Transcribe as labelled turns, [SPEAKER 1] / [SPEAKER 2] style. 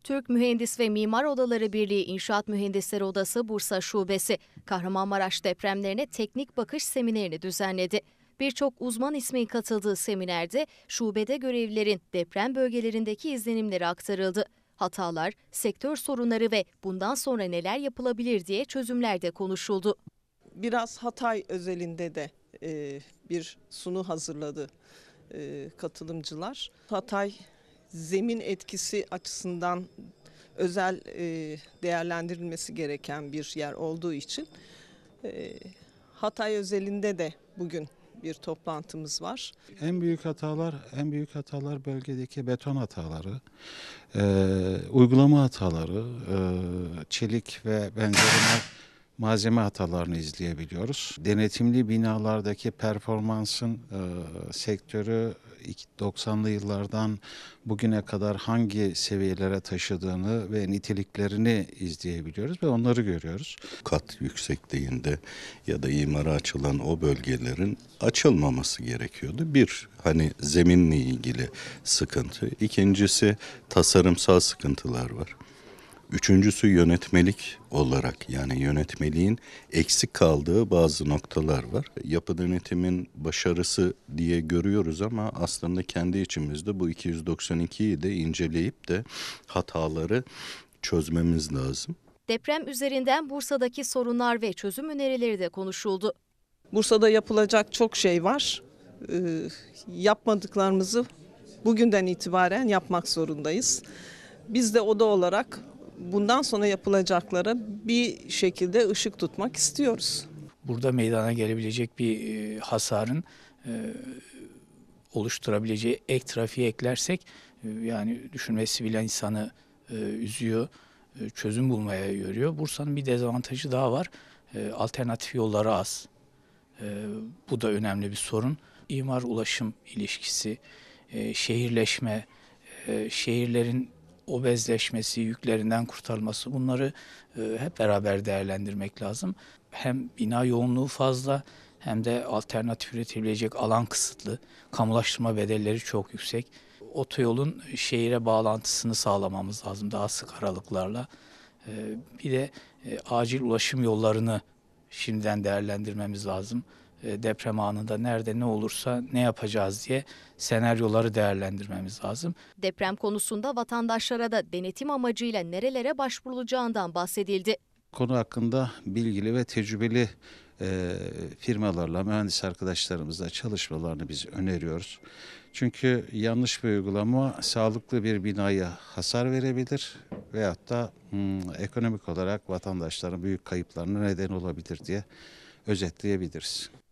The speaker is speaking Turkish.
[SPEAKER 1] Türk Mühendis ve Mimar Odaları Birliği İnşaat Mühendisleri Odası Bursa Şubesi, Kahramanmaraş depremlerine teknik bakış seminerini düzenledi. Birçok uzman ismin katıldığı seminerde şubede görevlilerin deprem bölgelerindeki izlenimleri aktarıldı. Hatalar, sektör sorunları ve bundan sonra neler yapılabilir diye çözümler de konuşuldu.
[SPEAKER 2] Biraz Hatay özelinde de bir sunu hazırladı katılımcılar. Hatay zemin etkisi açısından özel değerlendirilmesi gereken bir yer olduğu için Hatay özelinde de bugün bir toplantımız var.
[SPEAKER 3] En büyük hatalar bölgedeki beton hataları, uygulama hataları, çelik ve benzeri malzeme hatalarını izleyebiliyoruz. Denetimli binalardaki performansın sektörü 90'lı yıllardan bugüne kadar hangi seviyelere taşıdığını ve niteliklerini izleyebiliyoruz ve onları görüyoruz.
[SPEAKER 4] Kat yüksekliğinde ya da imara açılan o bölgelerin açılmaması gerekiyordu. Bir, hani zeminle ilgili sıkıntı. İkincisi tasarımsal sıkıntılar var. Üçüncüsü yönetmelik olarak, yani yönetmeliğin eksik kaldığı bazı noktalar var. Yapı denetimin başarısı diye görüyoruz ama aslında kendi içimizde bu 292'yi de inceleyip de hataları çözmemiz lazım.
[SPEAKER 1] Deprem üzerinden Bursa'daki sorunlar ve çözüm önerileri de konuşuldu.
[SPEAKER 2] Bursa'da yapılacak çok şey var. Yapmadıklarımızı bugünden itibaren yapmak zorundayız. Biz de oda olarak bundan sonra yapılacaklara bir şekilde ışık tutmak istiyoruz.
[SPEAKER 5] Burada meydana gelebilecek bir hasarın oluşturabileceği ek trafiği eklersek yani düşünmesi bile insanı üzüyor, çözüm bulmaya yoruyor. Bursa'nın bir dezavantajı daha var. Alternatif yolları az. Bu da önemli bir sorun. İmar ulaşım ilişkisi, şehirleşme, şehirlerin obezleşmesi, yüklerinden kurtarılması, bunları hep beraber değerlendirmek lazım. Hem bina yoğunluğu fazla hem de alternatif üretilebilecek alan kısıtlı. Kamulaştırma bedelleri çok yüksek. Otoyolun şehire bağlantısını sağlamamız lazım daha sık aralıklarla. Bir de acil ulaşım yollarını şimdiden değerlendirmemiz lazım. Deprem anında nerede ne olursa ne yapacağız diye senaryoları değerlendirmemiz lazım.
[SPEAKER 1] Deprem konusunda vatandaşlara da denetim amacıyla nerelere başvurulacağından bahsedildi.
[SPEAKER 3] Konu hakkında bilgili ve tecrübeli firmalarla, mühendis arkadaşlarımızla çalışmalarını biz öneriyoruz. Çünkü yanlış bir uygulama sağlıklı bir binaya hasar verebilir veyahut da ekonomik olarak vatandaşların büyük kayıplarına neden olabilir diye özetleyebiliriz.